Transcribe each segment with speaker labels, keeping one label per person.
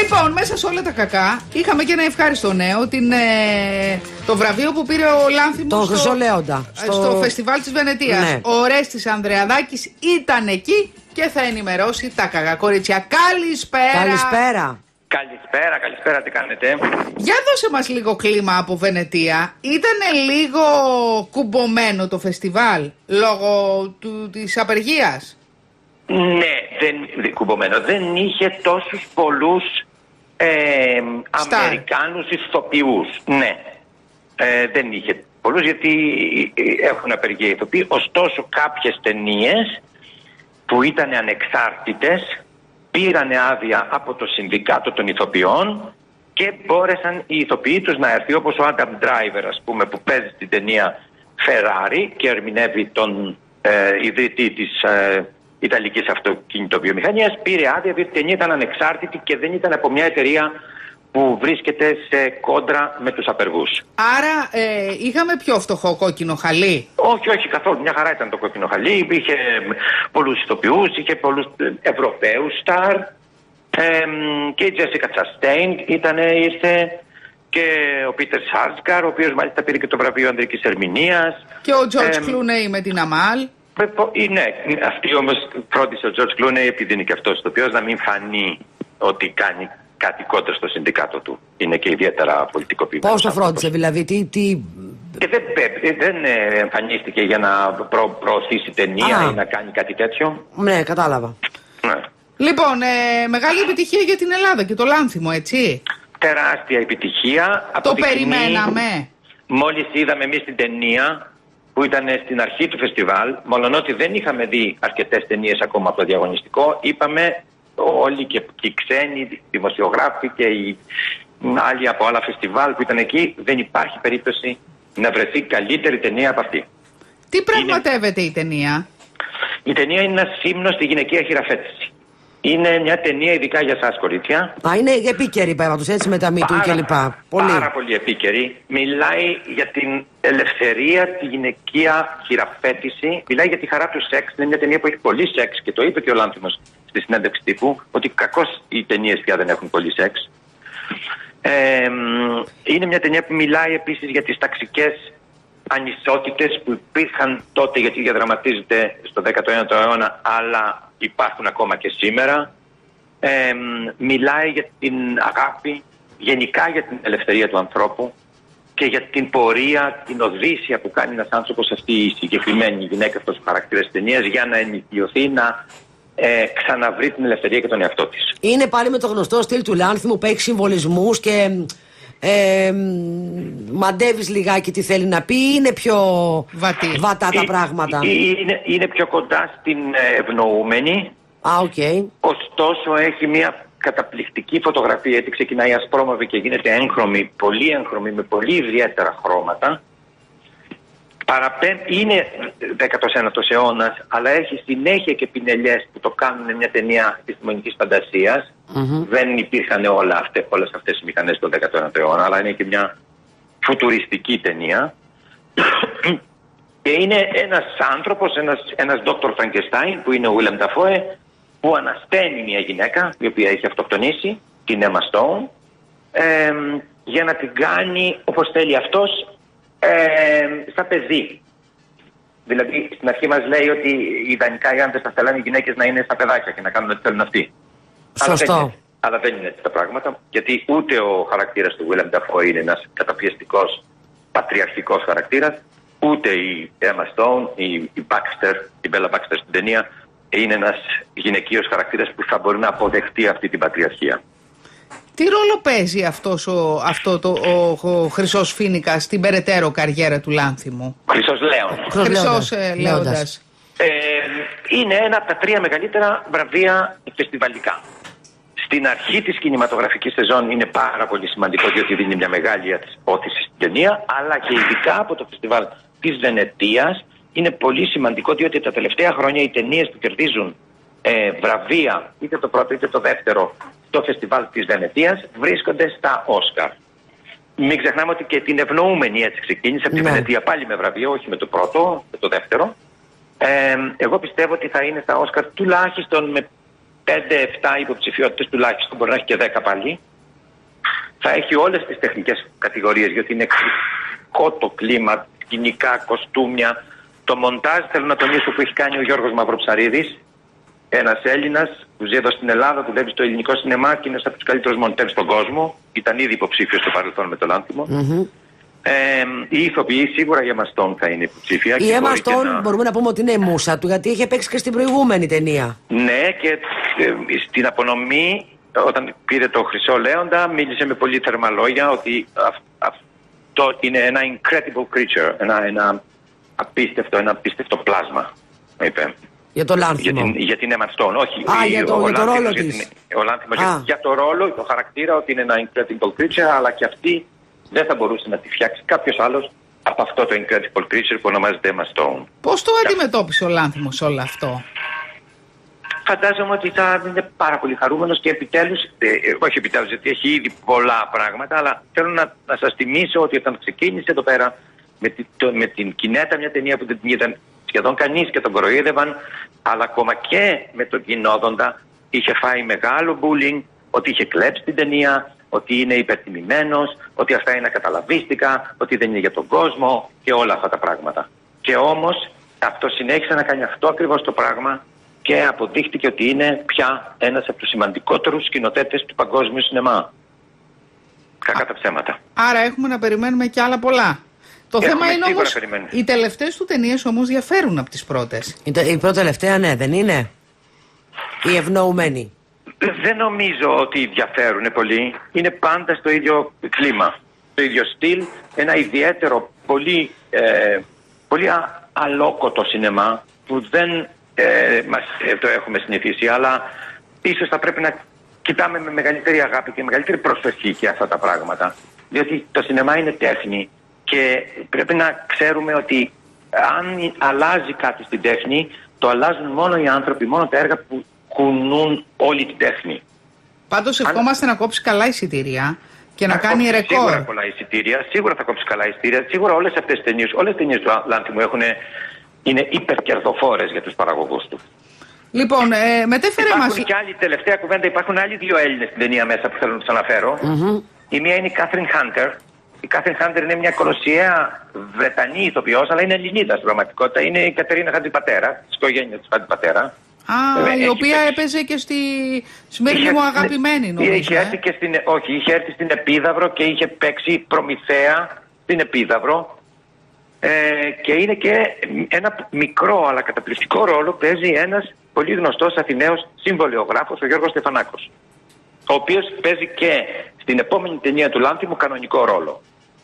Speaker 1: Λοιπόν, μέσα σε όλα τα κακά είχαμε και ένα ευχάριστο νέο, το βραβείο που πήρε ο Λάνθιμος
Speaker 2: τον Χρυσό Λέοντα
Speaker 1: στο φεστιβάλ της Βενετίας.
Speaker 2: Ναι.
Speaker 1: Ο Ορέστης Ανδρεαδάκης ήταν εκεί και θα ενημερώσει τα κακά κορίτσια. Καλησπέρα.
Speaker 3: Καλησπέρα, τι κάνετε?
Speaker 1: Για δώσε μας λίγο κλίμα από Βενετία. Ήτανε λίγο κουμπωμένο το φεστιβάλ λόγω της απεργίας?
Speaker 3: Ναι, κουμπωμένο. Δεν είχε τόσους πολλούς Αμερικάνους ηθοποιούς. Ναι, δεν είχε πολλούς γιατί έχουν απεργία ηθοποιοί. Ωστόσο κάποιες ταινίες που ήταν ανεξάρτητες πήρανε άδεια από το Συνδικάτο των Ηθοποιών και μπόρεσαν οι ηθοποιοί τους να έρθει, όπως ο Adam Driver, ας πούμε, που παίζει στην ταινία Ferrari και ερμηνεύει τον ιδρυτή της Ιταλικής αυτοκινητοβιομηχανίας. Πήρε άδεια διότι η ταινία ήταν ανεξάρτητη και δεν ήταν από μια εταιρεία που βρίσκεται σε κόντρα με τους απεργούς.
Speaker 1: Άρα είχαμε πιο φτωχό κόκκινο χαλί?
Speaker 3: Όχι καθόλου. Μια χαρά ήταν το κόκκινο χαλί. Είχε πολλούς ηθοποιούς, είχε πολλούς Ευρωπαίους στάρ. Και η Jessica Chastain ήρθε και ο Πίτερ Σάρσκαρ, ο οποίος μάλιστα πήρε και το βραβείο ανδρικής ερμηνείας.
Speaker 1: Και ο George Clooney με την Αμάλ.
Speaker 3: Ναι, αυτή όμως φρόντισε ο George Clooney, επειδή είναι και αυτός ηθοποιός, να μην φανεί ότι κάνει κάτι κόντρα στο συνδικάτο του. Είναι και ιδιαίτερα πολιτικοποιημένο.
Speaker 2: Πώς το φρόντισε, δηλαδή,
Speaker 3: Και δεν εμφανίστηκε για να προωθήσει ταινία ή να κάνει κάτι τέτοιο.
Speaker 2: Ναι, κατάλαβα.
Speaker 3: Ναι.
Speaker 1: Λοιπόν, μεγάλη επιτυχία για την Ελλάδα και το Λάνθιμο, έτσι.
Speaker 3: Τεράστια επιτυχία.
Speaker 1: Το περιμέναμε.
Speaker 3: Μόλις είδαμε εμείς την ταινία που ήταν στην αρχή του φεστιβάλ, μολονότι δεν είχαμε δει αρκετές ταινίες ακόμα από το διαγωνιστικό, είπαμε όλοι και οι ξένοι δημοσιογράφοι και οι άλλοι από άλλα φεστιβάλ που ήταν εκεί, δεν υπάρχει περίπτωση να βρεθεί καλύτερη ταινία από αυτή.
Speaker 1: Τι πραγματεύεται η ταινία?
Speaker 3: Η ταινία είναι ένα ύμνο στη γυναικεία χειραφέτηση. Είναι μια ταινία ειδικά για εσάς, κορίτσια.
Speaker 2: Είναι επίκαιρη, παραδείγματος, έτσι, με τα MeToo κλπ.
Speaker 3: Πάρα πολύ επίκαιρη. Μιλάει για την ελευθερία, τη γυναικεία χειραφέτηση. Μιλάει για τη χαρά του σεξ. Είναι μια ταινία που έχει πολύ σεξ και το είπε και ο Λάνθιμος στη συνέντευξη τύπου, ότι κακώς οι ταινίες πια δεν έχουν πολύ σεξ. Είναι μια ταινία που μιλάει επίσης για τις ταξικές ανισότητες που υπήρχαν τότε, γιατί διαδραματίζεται στο 19ο αιώνα, αλλά υπάρχουν ακόμα και σήμερα. Μιλάει για την αγάπη, γενικά για την ελευθερία του ανθρώπου και για την πορεία, την οδύσσια που κάνει ένας άνθρωπος, αυτή η συγκεκριμένη γυναίκα, αυτός ο χαρακτήρας της ταινίας, για να ενηλικιωθεί, να ξαναβρει την ελευθερία και τον εαυτό της.
Speaker 2: Είναι πάλι με το γνωστό στυλ του Λάνθιμου που έχει συμβολισμούς και μαντεύεις λιγάκι τι θέλει να πει, είναι πιο βατά τα πράγματα?
Speaker 3: Είναι πιο κοντά στην ευνοούμενη.
Speaker 2: Okay.
Speaker 3: Ωστόσο έχει μια καταπληκτική φωτογραφία, γιατί ξεκινάει ασπρόμαυρη και γίνεται έγχρωμη, πολύ έγχρωμη, με πολύ ιδιαίτερα χρώματα. Είναι 19ος αιώνας, αλλά έχει συνέχεια και πινελιές που το κάνουν μια ταινία επιστημονικής φαντασίας. Δεν υπήρχαν όλες αυτές οι μηχανές στον 19ο αιώνα, αλλά είναι και μια φουτουριστική ταινία. Και είναι ένας άνθρωπος, ένας Dr. Frankenstein, που είναι ο Willem Dafoe, που ανασταίνει μια γυναίκα η οποία έχει αυτοκτονήσει, την Emma Stone, για να την κάνει όπως θέλει αυτός, στα παιδί. Δηλαδή στην αρχή μας λέει ότι ιδανικά οι άντρες θα θέλουν οι γυναίκες να είναι στα παιδάκια και να κάνουν ό,τι θέλουν αυτοί.
Speaker 2: Σωστό.
Speaker 3: Αλλά δεν είναι έτσι τα πράγματα, γιατί ούτε ο χαρακτήρας του Willem Dafoe είναι ένας καταπιεστικός πατριαρχικός χαρακτήρας, ούτε η Emma Stone, η Bella Baxter στην ταινία, είναι ένας γυναικείος χαρακτήρας που θα μπορεί να αποδεχτεί αυτή την πατριαρχία.
Speaker 1: Τι ρόλο παίζει ο Χρυσός Φοίνικας στην περαιτέρω καριέρα του Λάνθιμου? Χρυσός Λέοντας.
Speaker 3: Είναι ένα από τα 3 μεγαλύτερα βραβεία φεστιβαλικά. Στην αρχή της κινηματογραφικής σεζόν είναι πάρα πολύ σημαντικό, διότι δίνει μια μεγάλη όθηση στην ταινία, αλλά και ειδικά από το φεστιβάλ της Βενετίας είναι πολύ σημαντικό, διότι τα τελευταία χρόνια οι ταινίες που κερδίζουν βραβεία, είτε το πρώτο είτε το δεύτερο, στο φεστιβάλ της Βενετίας, βρίσκονται στα Όσκαρ. Μην ξεχνάμε ότι και την ευνοούμενη έτσι ξεκίνησε από τη Βενετία πάλι με βραβείο, όχι με το πρώτο, με το δεύτερο. Εγώ πιστεύω ότι θα είναι στα Όσκαρ τουλάχιστον με 5-7 υποψηφιότητες τουλάχιστον, μπορεί να έχει και 10 πάλι. Θα έχει όλες τις τεχνικές κατηγορίες, γιατί είναι εξαιρετικό το κλίμα, σκηνικά, κοστούμια. Το μοντάζ, θέλω να τονίσω, που έχει κάνει ο Γιώργος Μαυροψαρίδης, ένας Έλληνας που ζει εδώ στην Ελλάδα, δουλεύει στο ελληνικό σινεμά και είναι ένας από τους καλύτερους μοντέρ στον κόσμο. Ήταν ήδη υποψήφιος στο παρελθόν με το Λάνθιμο. Οι ηθοποιοί, σίγουρα η Emma Stone θα είναι υποψήφια.
Speaker 2: Η Emma Stone μπορούμε να πούμε ότι είναι η μούσα του, γιατί είχε παίξει και στην προηγούμενη ταινία.
Speaker 3: Ναι, και στην απονομή, όταν πήρε το Χρυσό Λέοντα, μίλησε με πολύ θερμά λόγια ότι αυτό είναι ένα incredible creature, ένα απίστευτο πλάσμα, είπε.
Speaker 2: Για το Λάνθιμο.
Speaker 3: Για την Emma Stone, όχι.
Speaker 2: Για το ρόλο της.
Speaker 3: Ο Λάνθιμος για το ρόλο, το χαρακτήρα, ότι είναι ένα incredible creature, αλλά και αυτή δεν θα μπορούσε να τη φτιάξει κάποιος άλλος από αυτό το incredible creature που ονομάζεται Emma Stone.
Speaker 1: Πώς το αντιμετώπισε ο Λάνθιμος όλο αυτό?
Speaker 3: Φαντάζομαι ότι θα είναι πάρα πολύ χαρούμενος και επιτέλους, όχι επιτέλους γιατί έχει ήδη πολλά πράγματα, αλλά θέλω να σας θυμίσω ότι όταν ξεκίνησε εδώ πέρα με την Κινέτα, μια ταινία που δεν την είδαν σχεδόν κανείς και τον κοροϊδεύαν, αλλά ακόμα και με τον Κινόδοντα είχε φάει μεγάλο bullying, ότι είχε κλέψει την ταινία, ότι είναι υπερτιμημένος, ότι αυτά είναι ακαταλαβίστικα, ότι δεν είναι για τον κόσμο και όλα αυτά τα πράγματα. Και όμως αυτό συνέχισε να κάνει αυτό ακριβώς το πράγμα και αποδείχτηκε ότι είναι πια ένας από τους σημαντικότερους σκηνοθέτες του παγκόσμιου σινεμά. Κακά τα ψέματα.
Speaker 1: Άρα έχουμε να περιμένουμε και άλλα πολλά. Το θέμα είναι όμως, οι τελευταίες του ταινίες όμως διαφέρουν από τις πρώτες.
Speaker 2: Η πρώτη τελευταία, ναι, δεν είναι? Η ευνοούμενη.
Speaker 3: Δεν νομίζω ότι διαφέρουν πολύ. Είναι πάντα στο ίδιο κλίμα, το ίδιο στυλ, ένα ιδιαίτερο, πολύ αλόκοτο σινεμά που δεν το έχουμε συνηθίσει, αλλά ίσως θα πρέπει να κοιτάμε με μεγαλύτερη αγάπη και μεγαλύτερη προσοχή και αυτά τα πράγματα. Διότι το σινεμά είναι τέχνη και πρέπει να ξέρουμε ότι αν αλλάζει κάτι στην τέχνη, το αλλάζουν μόνο οι άνθρωποι, μόνο τα έργα που κουνούν όλη την τέχνη.
Speaker 1: Πάντως ευχόμαστε να κόψει καλά εισιτήρια και να κάνει ρεκόρ.
Speaker 3: Σίγουρα πολλά εισιτήρια, σίγουρα θα κόψει καλά εισιτήρια. Σίγουρα όλες αυτές τις ταινίες του Λάνθιμου είναι υπερκερδοφόρες για τους παραγωγούς του.
Speaker 1: Λοιπόν, μετέφερε μας...
Speaker 3: Υπάρχουν και άλλοι, τελευταία κουβέντα, υπάρχουν άλλοι δύο Έλληνες στην ταινία μέσα που θέλω να τους αναφέρω. Η μία είναι η Κάθριν Χάντερ. Η Κάθριν Χάντερ είναι μια κολοσιαία Βρετανή ηθοποιός, αλλά είναι Ελληνίδα στην πραγματικότητα. Είναι η Κατερίνα Χατζηπατέρα, της οικογένειας του Χατζηπατέρα.
Speaker 1: Η οποία έπαιζε και στη Σμύρνη μου αγαπημένη, νομίζω.
Speaker 3: Είχε έρθει στην Επίδαυρο και είχε παίξει Προμηθέα στην Επίδαυρο. Και είναι και ένα μικρό αλλά καταπληκτικό ρόλο παίζει ένας πολύ γνωστός Αθηναίος συμβολιογράφος, ο Γιώργος Στεφανάκος, ο οποίος παίζει και στην επόμενη ταινία του Λάνθιμου κανονικό ρόλο.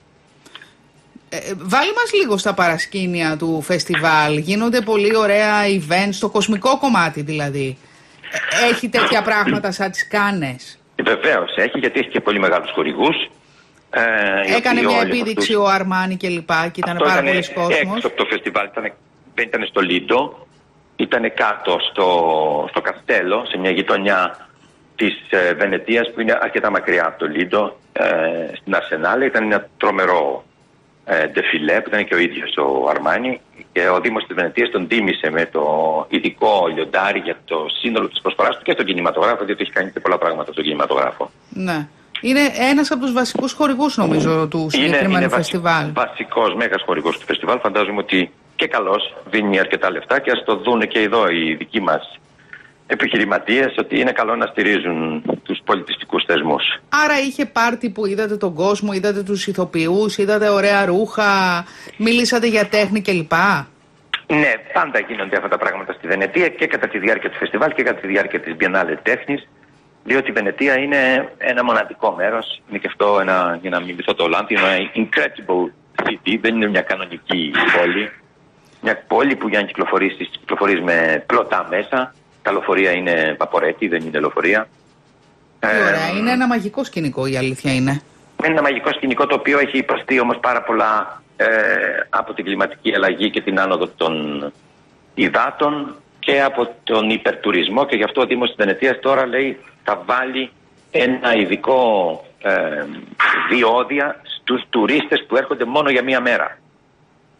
Speaker 1: Βάλει μας λίγο στα παρασκήνια του φεστιβάλ. Γίνονται πολύ ωραία events, στο κοσμικό κομμάτι δηλαδή. Έχει τέτοια πράγματα σαν τις Κάνες?
Speaker 3: Βεβαίως έχει, γιατί έχει και πολύ μεγάλους χορηγούς.
Speaker 1: Έκανε μια επίδειξη ο Αρμάνι και λοιπά και ήταν πάρα πολλοί κόσμος.
Speaker 3: Έξω από το φεστιβάλ, δεν ήταν στο Λίντο, ήταν κάτω στο Καστέλο, σε μια γειτονιά της Βενετίας που είναι αρκετά μακριά από το Λίντο, στην Αρσενάλη. Ήταν ένα τρομερό ντεφιλέ που ήταν και ο ίδιος ο Αρμάνι και ο Δήμος της Βενετίας τον τίμησε με το ειδικό λιοντάρι για το σύνολο της προσφοράς του και στον κινηματογράφο, διότι έχει κάνει και πολλά πράγματα στον κινηματογράφο.
Speaker 1: Ναι. Είναι ένας από τους βασικούς χορηγούς, νομίζω, του συγκεκριμένου φεστιβάλ.
Speaker 3: Βασικός, μέγας χορηγός του φεστιβάλ. Φαντάζομαι ότι και καλός δίνει αρκετά λεφτά και ας το δούνε και εδώ οι δικοί μας επιχειρηματίες, ότι είναι καλό να στηρίζουν τους πολιτιστικούς θεσμούς.
Speaker 1: Άρα είχε πάρτι που είδατε τον κόσμο, είδατε τους ηθοποιούς, είδατε ωραία ρούχα, μιλήσατε για τέχνη κλπ.
Speaker 3: Ναι, πάντα γίνονται αυτά τα πράγματα στη Βενετία και κατά τη διάρκεια του φεστιβάλ και κατά τη διάρκεια της Biennale τέχνης. Διότι η Βενετία είναι ένα μοναδικό μέρος, είναι και αυτό για να μιλήσω το Λάνθιμο, ένα incredible city, δεν είναι μια κανονική πόλη. Μια πόλη που για να κυκλοφορείς με πλωτά μέσα, τα λεωφορεία είναι βαπορέτη, δεν είναι λεωφορεία.
Speaker 1: Ωραία, είναι ένα μαγικό σκηνικό, η αλήθεια είναι.
Speaker 3: Είναι ένα μαγικό σκηνικό το οποίο έχει υποστεί όμως πάρα πολλά από την κλιματική αλλαγή και την άνοδο των υδάτων και από τον υπερτουρισμό, και γι' αυτό ο Δήμος της Βενετίας τώρα λέει θα βάλει ένα ειδικό διόδια στους τουρίστες που έρχονται μόνο για μία μέρα.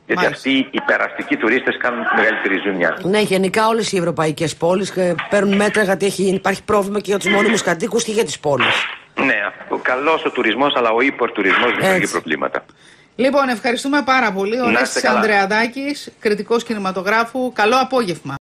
Speaker 3: Γιατί αυτοί οι περαστικοί τουρίστες κάνουν τη μεγαλύτερη ζημιά.
Speaker 2: Ναι, γενικά όλες οι ευρωπαϊκές πόλεις παίρνουν μέτρα γιατί υπάρχει πρόβλημα και για τους μόνιμους κατοίκους και για τις πόλεις.
Speaker 3: Ναι, καλός ο τουρισμός, αλλά ο υπορτουρισμός δημιουργεί προβλήματα.
Speaker 1: Λοιπόν, ευχαριστούμε πάρα πολύ. Ο Ρέστης Ανδρεαδάκης, κριτικός κινηματογράφου. Καλό απόγευμα.